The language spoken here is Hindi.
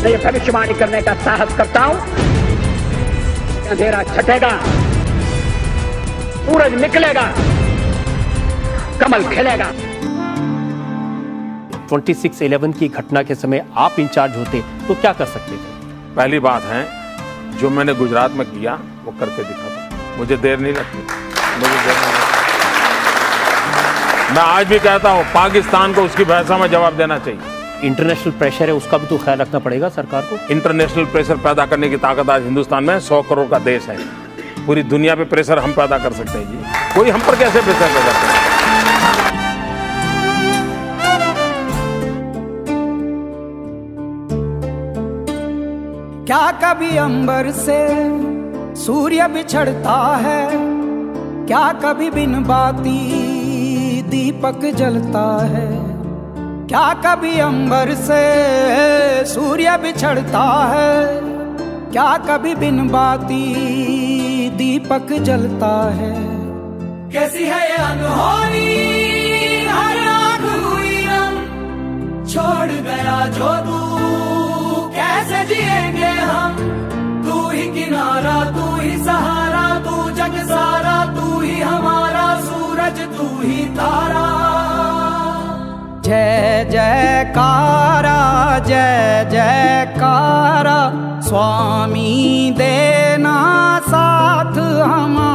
मैं ये भविष्यवाणी करने का साहस करता हूं, अंधेरा छटेगा, सूरज निकलेगा, कमल खिलेगा। 26/11 की घटना के समय आप इंचार्ज होते तो क्या कर सकते थे? पहली बात है, जो मैंने गुजरात में किया वो करके दिखाता। मुझे देर नहीं लगती, मैं आज भी कहता हूं पाकिस्तान को उसकी भाषा में जवाब देना चाहिए। इंटरनेशनल प्रेशर है, उसका भी तो ख्याल रखना पड़ेगा सरकार को। इंटरनेशनल प्रेशर पैदा करने की ताकत आज हिंदुस्तान में 100 करोड़ का देश है। पूरी दुनिया पे प्रेशर हम पैदा कर सकते हैं जी, कोई हम पर कैसे प्रेशर पैदा कर सकता है? क्या कभी अंबर से सूर्य बिछड़ता है, क्या कभी बिन बाती दीपक जलता है, क्या कभी अंबर से सूर्य बिछड़ता है, क्या कभी बिन बाती दीपक जलता है। कैसी है ये अनहोनी, हर आँख हुई रंग, छोड़ गया जो तू कैसे जिएंगे हम। तू ही किनारा, तू ही सहारा, तू जग सारा, तू ही हमारा सूरज, तू ही तारा। जय जयकारा, जय जयकारा, स्वामी देना साथ हमारा।